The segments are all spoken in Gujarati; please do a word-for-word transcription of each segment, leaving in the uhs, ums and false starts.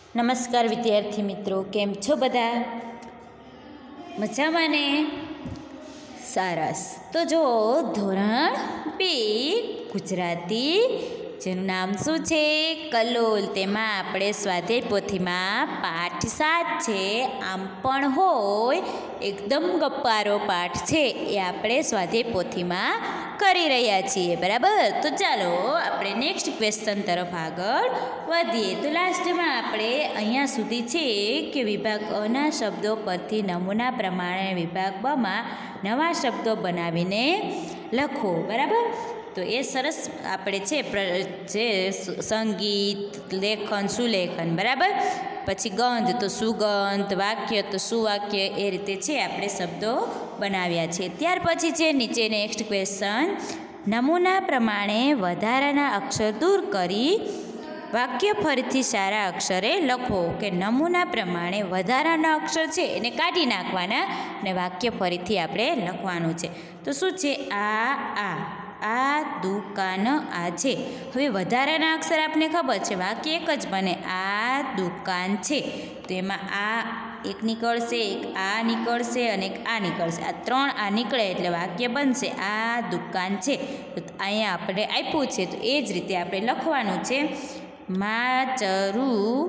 નમસ્કાર વિદ્યાર્થી મિત્રો, કેમ છો બધા? મજામાં ને? સરસ. તો જો ધોરણ બે ગુજરાતી, જેનું નામ શું છે? કલોલ. તેમાં આપણે સ્વાધ્યાય પોથીમાં પાઠ સાત છે, આમ પણ હોય એકદમ ગપ્પારો પાઠ છે, એ આપણે સ્વાધ્યાય પોથીમાં કરી રહ્યા છીએ, બરાબર? તો ચાલો આપણે નેક્સ્ટ ક્વેશ્ચન તરફ આગળ વધીએ. તો લાસ્ટમાં આપણે અહીંયા સુધી છે કે વિભાગ અના શબ્દો પરથી નમૂના પ્રમાણે વિભાગ બમાં નવા શબ્દો બનાવીને લખો, બરાબર? તો એ સરસ આપણે છે જે સંગીત, લેખન, સુલેખન, બરાબર? પછી ગંધ તો સુગંધ, વાક્ય તો સુવાક્ય, એ રીતે છે આપણે શબ્દો બનાવ્યા છે. ત્યાર પછી છે નીચે નેક્સ્ટ ક્વેશ્ચન, નમૂના પ્રમાણે વધારાના અક્ષર દૂર કરી વાક્ય ફરીથી સારા અક્ષરે લખો. કે નમૂના પ્રમાણે વધારાના અક્ષર છે એને કાઢી નાખવાના અને વાક્ય ફરીથી આપણે લખવાનું છે. તો શું છે? આ આ આ દુકાન આ છે. હવે વધારાના અક્ષર આપને ખબર છે, વાક્ય એક જ બને, આ દુકાન છે. તો એમાં આ એક નીકળશે, એક આ નીકળશે અને એક આ નીકળશે. આ ત્રણ આ નીકળે એટલે વાક્ય બનશે આ દુકાન છે. તો અહીંયા આપણે આપ્યું છે, તો એ જ રીતે આપણે લખવાનું છે. માચરું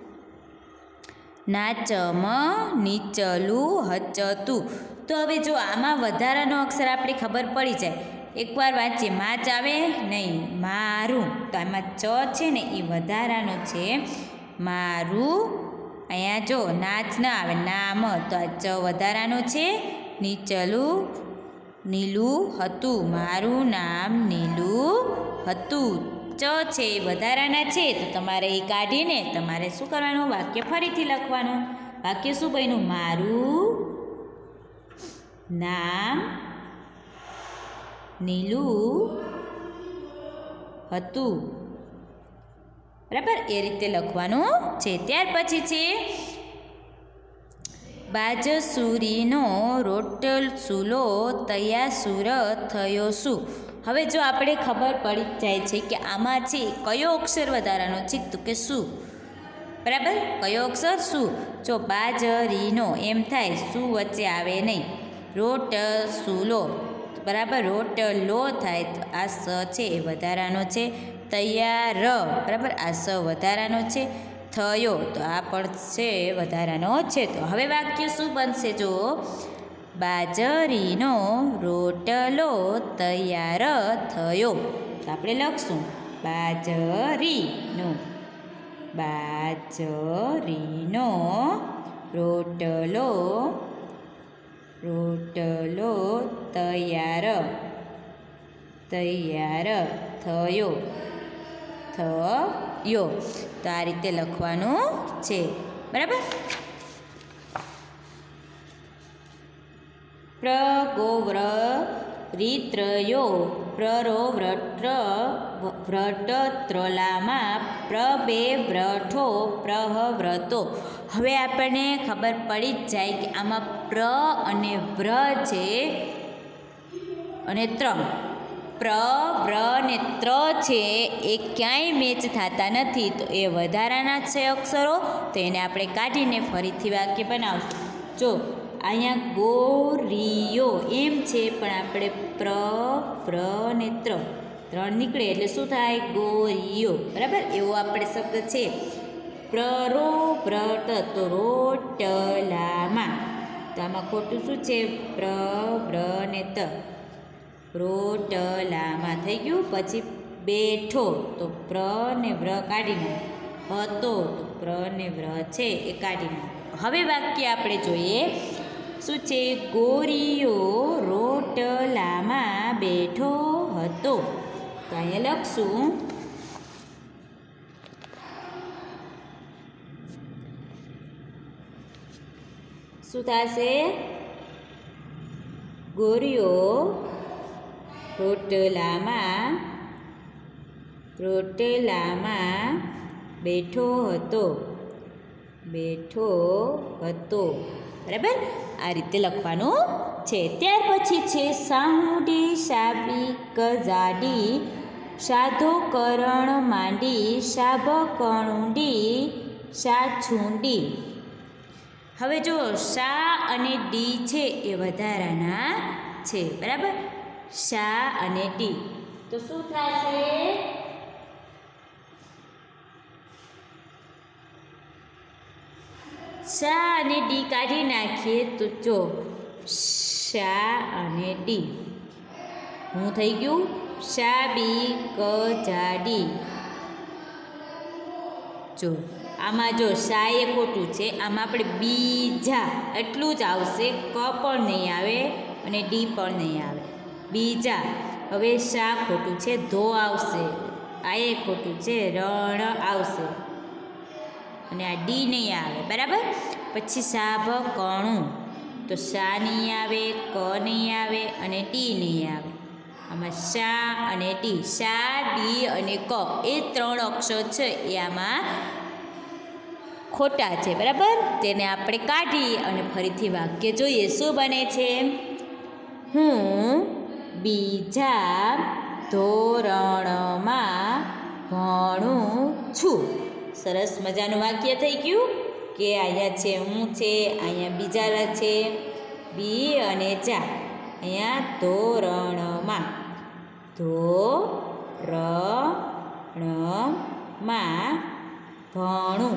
નાચમ નીચલું હચતું. તો હવે જો આમાં વધારાનો અક્ષર આપણે ખબર પડી જાય, એકવાર વાંચીએ. માચ આવે નહીં, મારું. તો આમાં ચ છે ને એ વધારાનો છે, મારું. અહીંયા જો નાચ ના આવે, નામ. તો આ ચ વધારાનો છે. નીચલું નીલું હતું, મારું નામ નીલું હતું. ચ છે એ વધારાના છે, તો તમારે એ કાઢીને તમારે શું કરવાનું? વાક્ય ફરીથી લખવાનું. વાક્ય શું બન્યું? મારું નામ નીલું હતું, બરાબર? એ રીતે લખવાનું છે. ત્યાર પછી છે બાજસુરીનો રોટલ સૂલો તૈયાર સુર થયો શું? હવે જો આપણે ખબર પડી જાય છે કે આમાં છે કયો અક્ષર વધારાનો છે, તો કે શું, બરાબર? કયો અક્ષર? શું. જો બાજરીનો એમ થાય, શું વચ્ચે આવે નહીં. રોટ સૂલો, બરાબર? રોટલો થાય, તો આ સ છે એ વધારાનો છે. તૈયાર, બરાબર? આ સ વધારાનો છે. થયો, તો આ પણ છે વધારાનો છે. તો હવે વાક્ય શું બનશે? જો બાજરીનો રોટલો તૈયાર થયો. તો આપણે લખશું બાજરીનો બાજરીનો રોટલો રોટલો તૈયાર તૈયાર થયો થયો. તો આ રીતે લખવાનું છે, બરાબર? પ્રગોવ્ર રીત્રયો પ્રરો વ્રટ્ર વ્રટત્રલામાં પ્રબે વ્રઠો પ્રહ વ્રતો. હવે આપણને ખબર પડી જ જાય કે આમાં પ્ર અને વ્ર છે અને ત્ર. પ્ર વ્ર ને ત્ર છે એ ક્યાંય મેચ થતા નથી, તો એ વધારાના છે અક્ષરો, તો એને આપણે કાઢીને ફરીથી વાક્ય બનાવશું. જો અહીંયા ગોરીયો એમ છે, પણ આપણે પ્ર વ્ર ને ત્ર ત્રણ નીકળે એટલે શું થાય? ગોરીયો, બરાબર? એવો આપણે શબ્દ છે. પ્રરો વ્રટ, તો રોટલામાં. તો આમાં ખોટું શું છે? પ્ર વ્ર ને ત, રોટલામાં થઈ ગયું. પછી બેઠો, તો પ્ર ને વ્ર કાઢી નાખ. હતો, તો પ્ર ને વ્ર છે એ કાઢી નાખ. હવે વાક્ય આપણે જોઈએ શું છે? ગોરીયો રોટલામાં બેઠો હતો. તો અહીંયા લખશું શું થશે? ગોરીયો રોટલામાં રોટલામાં બેઠો હતો બેઠો હતો, બરાબર? આ રીતે લખવાનું છે. ત્યાર પછી છે સાહુડી શાબી કજાડી સાધો કરણ માંડી શાભ કણુંડી શા છું ડી. હવે જો શા અને ડી છે એ વધારાના છે, બરાબર. શા અને ડી તો શું થશે? શા અને ડી કાઢી નાખીએ તો જો શા અને ડી હું થઈ ગયું શા બી ક જા ડી. જો આમાં જો શા એ ખોટું છે, આમાં આપણે બીજા એટલું જ આવશે, ક પણ નહીં આવે અને ડી પણ નહીં આવે, બીજા. હવે શા ખોટું છે, ધો આવશે, આ એ ખોટું છે, રણ આવશે અને આ ડી નહીં આવે, બરાબર. પછી શાભ કણું તો શા નહીં આવે, ક નહીં આવે અને ટી નહીં આવે. આમાં શા અને ટી, શા ડી અને ક એ ત્રણ અક્ષર છે એ આમાં ખોટા છે, બરાબર. તેને આપણે કાઢી અને ફરીથી વાક્ય જોઈએ શું બને છે. હું બીજા ધોરણમાં ભણું છું. સરસ મજાનું વાક્ય થઈ ગયું કે અહીંયા છે હું છે, અહીંયા બીજા છે બી અને જા, અહીંયા ધોરણમાં, ધોરણમાં ભણું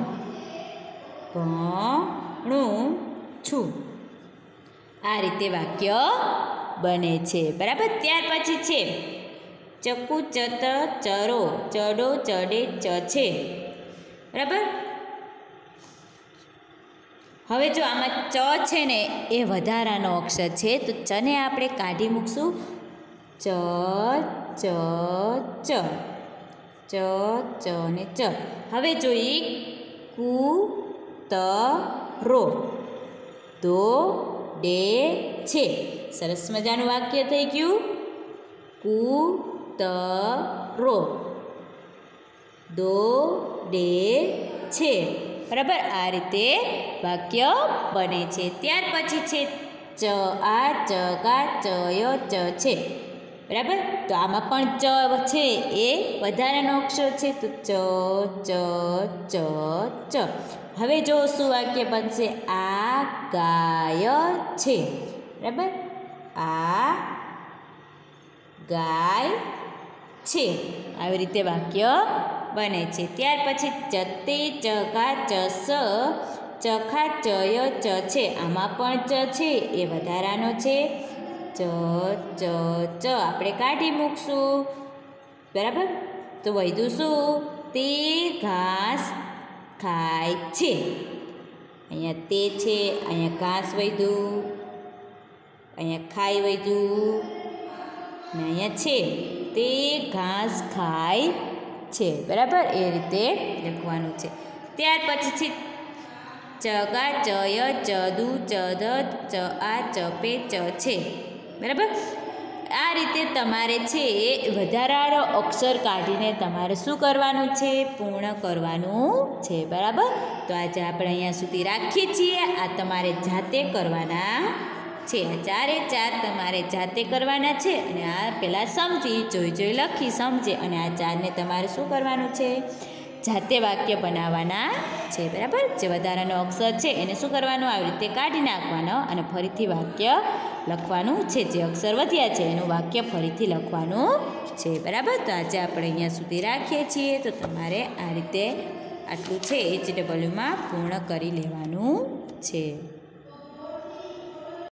ભણું છું. આ રીતે વાક્ય બને છે, બરાબર. ત્યાર પછી છે ચકુ ચત ચરો ચડો ચડે ચ છે, બરાબર. હવે જો આમાં ચ છે ને એ વધારાનો અક્ષર છે તો ચને આપણે કાઢી મૂકશું. ચ ચ ચ ચ ચ ને ચ. હવે જોઈએ કુ ત રો દો ડે છે. સરસ મજાનું વાક્ય થઈ ગયું. કુ ત રો દો ડે છે, બરાબર. આ રીતે વાક્ય બને છે. ત્યાર પછી છે ચ આ ચગા ચય ચ છે, બરાબર. તો આમાં પણ ચ છે એ વધારાનો અક્ષર છે તો ચ ચ ચ ચ. હવે જો શું વાક્ય બનશે? આ ગાય છે, બરાબર. આ ગાય છે. આવી રીતે વાક્ય બને છે. ત્યાર પછી ચતે ચગા ચસ ચખા ચય ચ છે. આમાં પણ ચ છે એ વધારાનો છે. ચ ચ ચ આપણે કાઢી મૂકશું, બરાબર. તો વધ્યું શું? તે ઘાસ ખાય છે. અહીંયા તે છે, અહીંયા ઘાસ વધ્યું, અહીંયા ખાઈ વધ્યું ને અહીંયા છે તે ઘાસ ખાય છે, બરાબર. એ રીતે લખવાનું છે. ત્યાર પછી છે ચગા ચય ચદુ ચદ ચ આ ચપે ચ છે, બરાબર. આ રીતે તમારે છે વધારાનો અક્ષર કાઢીને તમારે શું કરવાનું છે? પૂર્ણ કરવાનું છે, બરાબર. તો આજે આપણે અહીંયા સુધી રાખીએ છીએ. આ તમારે જાતે કરવાના છે. આ ચારે ચાર તમારે જાતે કરવાના છે અને આ પહેલાં સમજી જોઈ જોઈ લખી સમજે અને આ ચારને તમારે શું કરવાનું છે? જાતે વાક્ય બનાવવાના છે, બરાબર. જે વધારાનો અક્ષર છે એને શું કરવાનું? આવી રીતે કાઢી નાખવાનો અને ફરીથી વાક્ય લખવાનું છે. જે અક્ષર વધ્યા છે એનું વાક્ય ફરીથી લખવાનું છે, બરાબર. તો આજે આપણે અહીંયા સુધી રાખીએ છીએ. તો તમારે આ રીતે આટલું છે એચ ડબલ્યુમાં પૂર્ણ કરી લેવાનું છે.